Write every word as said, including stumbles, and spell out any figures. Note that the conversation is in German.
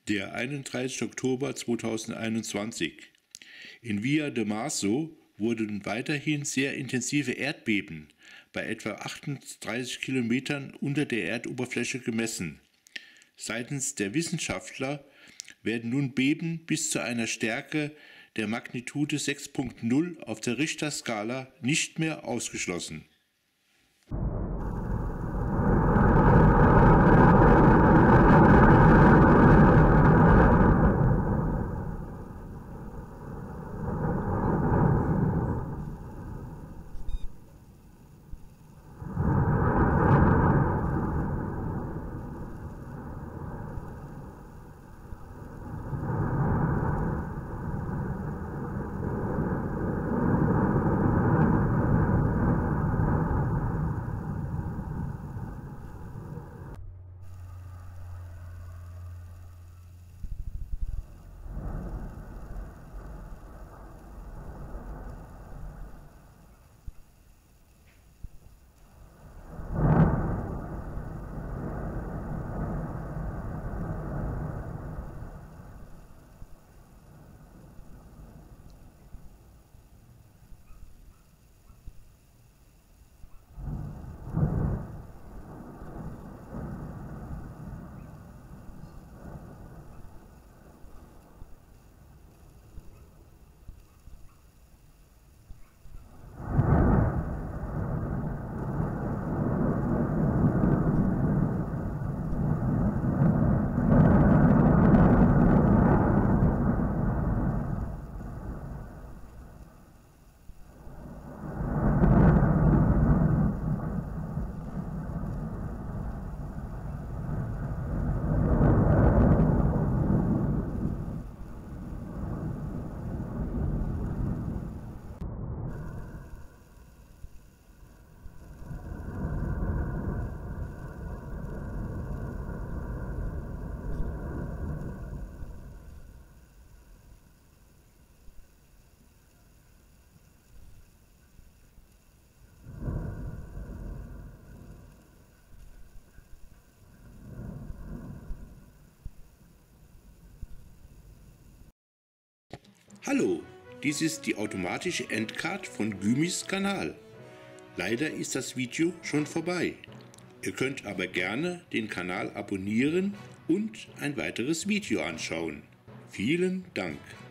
Der einunddreißigste Oktober zweitausendeinundzwanzig. In Villa de Marzo wurden weiterhin sehr intensive Erdbeben bei etwa achtunddreißig Kilometern unter der Erdoberfläche gemessen. Seitens der Wissenschaftler werden nun Beben bis zu einer Stärke der Magnitude sechs Komma null auf der Richterskala nicht mehr ausgeschlossen. Hallo, dies ist die automatische Endcard von Gymis Kanal. Leider ist das Video schon vorbei. Ihr könnt aber gerne den Kanal abonnieren und ein weiteres Video anschauen. Vielen Dank.